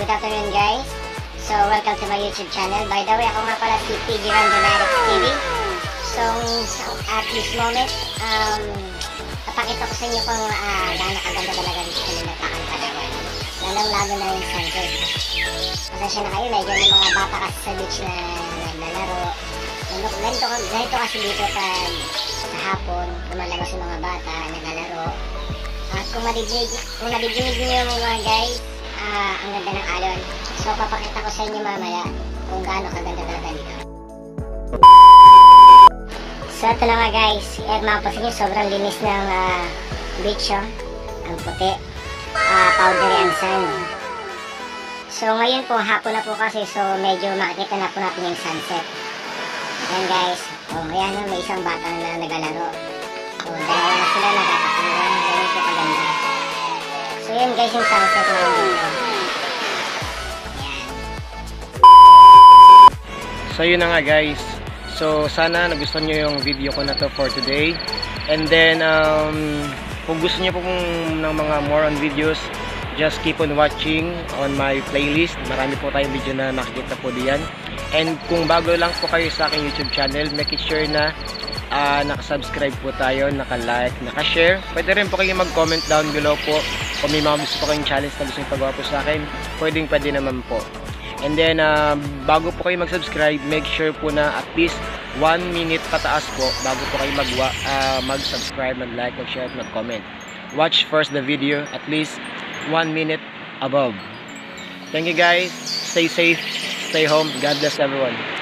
good afternoon guys. So, welcome to my YouTube channel. By the way, ako nga pala si PG Randonetics TV. So, at this moment, papakita ko sa inyo kung gaano kaganda talaga dito sa Linatakan talaga. Lalong-lalo na yung sunset. Pasensya na kayo, medyo may mga bata kasi sa beach na naglalaro. Ganito kasi dito pag sa hapon, lumalabas yung mga bata, naglalaro. At kung nadidinig niyo mga guys, ang ganda ng alon. So, papakita ko sa inyo mamaya kung gaano kaganda talaga dito. So, ito na nga guys. Mapapansin nyo, sobrang linis ng beach, oh. Ang puti. Powdery and sand. So, ngayon po, hapon na po kasi. So, medyo makikita na po natin yung sunset. Ayan guys. Oh, ayan na, may isang bata na naglalaro. So, dalawa na sila nagkakakulan. Ganyan po kaganda. So, yun guys yung sunset na yun. So yun na nga guys. So sana nagustuhan nyo yung video ko na to for today. And then kung gusto nyo po ng mga more on videos, just keep on watching on my playlist. Marami po tayong video na nakikita po diyan. And kung bago lang po kayo sa aking YouTube channel, make sure na nakasubscribe po tayo, nakalike, nakashare. Pwede rin po kayo mag-comment down below po kung may mga gusto po kayong challenge na gusto nyo pagawa po sa akin. Pwede naman po. And then, bago po kayo mag-subscribe, make sure po na at least 1 minute pataas po bago po kayo mag-subscribe, mag-like, mag-share, mag-comment. Watch first the video at least 1 minute above. Thank you guys. Stay safe. Stay home. God bless everyone.